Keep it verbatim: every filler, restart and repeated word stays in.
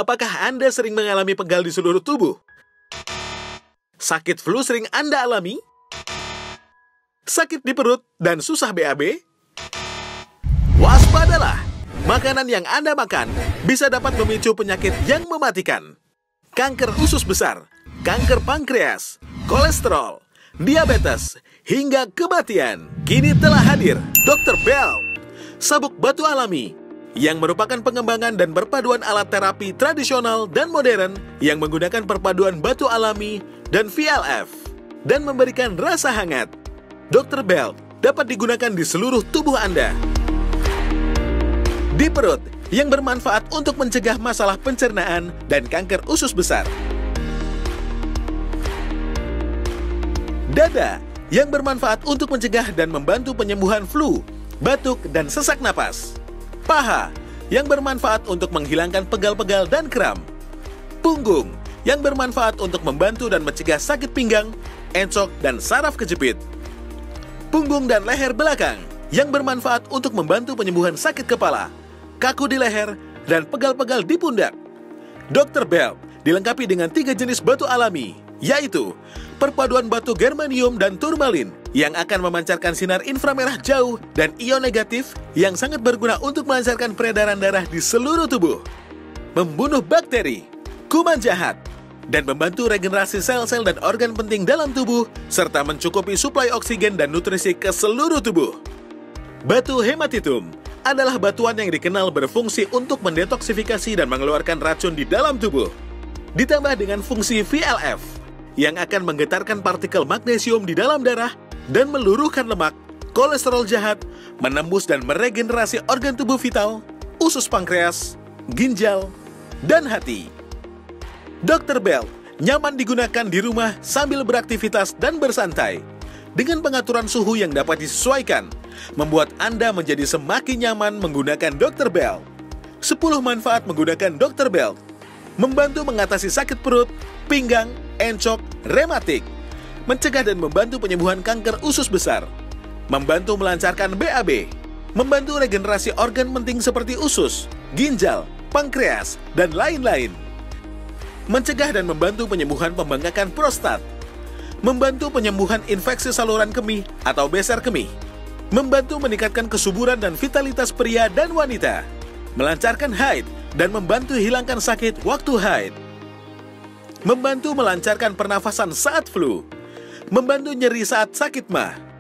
Apakah Anda sering mengalami pegal di seluruh tubuh? Sakit flu sering Anda alami? Sakit di perut dan susah B A B? Waspadalah! Makanan yang Anda makan bisa dapat memicu penyakit yang mematikan. Kanker usus besar, kanker pankreas, kolesterol, diabetes, hingga kematian. Kini telah hadir dokter Bell, sabuk batu alami, yang merupakan pengembangan dan perpaduan alat terapi tradisional dan modern yang menggunakan perpaduan batu alami dan V L F dan memberikan rasa hangat. dokter Bell dapat digunakan di seluruh tubuh Anda. Di perut, yang bermanfaat untuk mencegah masalah pencernaan dan kanker usus besar. Dada, yang bermanfaat untuk mencegah dan membantu penyembuhan flu, batuk, dan sesak napas. Paha, yang bermanfaat untuk menghilangkan pegal-pegal dan kram. Punggung, yang bermanfaat untuk membantu dan mencegah sakit pinggang, encok, dan saraf kejepit. Punggung dan leher belakang, yang bermanfaat untuk membantu penyembuhan sakit kepala, kaku di leher, dan pegal-pegal di pundak. dokter Bell dilengkapi dengan tiga jenis batu alami, yaitu perpaduan batu germanium dan turmalin yang akan memancarkan sinar inframerah jauh dan ion negatif yang sangat berguna untuk melancarkan peredaran darah di seluruh tubuh, membunuh bakteri, kuman jahat, dan membantu regenerasi sel-sel dan organ penting dalam tubuh, serta mencukupi suplai oksigen dan nutrisi ke seluruh tubuh. Batu hematitum adalah batuan yang dikenal berfungsi untuk mendetoksifikasi dan mengeluarkan racun di dalam tubuh. Ditambah dengan fungsi V L F yang akan menggetarkan partikel magnesium di dalam darah dan meluruhkan lemak, kolesterol jahat, menembus dan meregenerasi organ tubuh vital, usus pankreas, ginjal, dan hati. dokter Bell nyaman digunakan di rumah sambil beraktivitas dan bersantai. Dengan pengaturan suhu yang dapat disesuaikan, membuat Anda menjadi semakin nyaman menggunakan dokter Bell. sepuluh manfaat menggunakan dokter Bell: membantu mengatasi sakit perut, pinggang, encok, rematik, mencegah dan membantu penyembuhan kanker usus besar, membantu melancarkan B A B, membantu regenerasi organ penting seperti usus, ginjal, pankreas, dan lain-lain, mencegah dan membantu penyembuhan pembengkakan prostat, membantu penyembuhan infeksi saluran kemih atau besar kemih, membantu meningkatkan kesuburan dan vitalitas pria dan wanita, melancarkan haid dan membantu hilangkan sakit waktu haid, membantu melancarkan pernafasan saat flu, membantu nyeri saat sakit mah,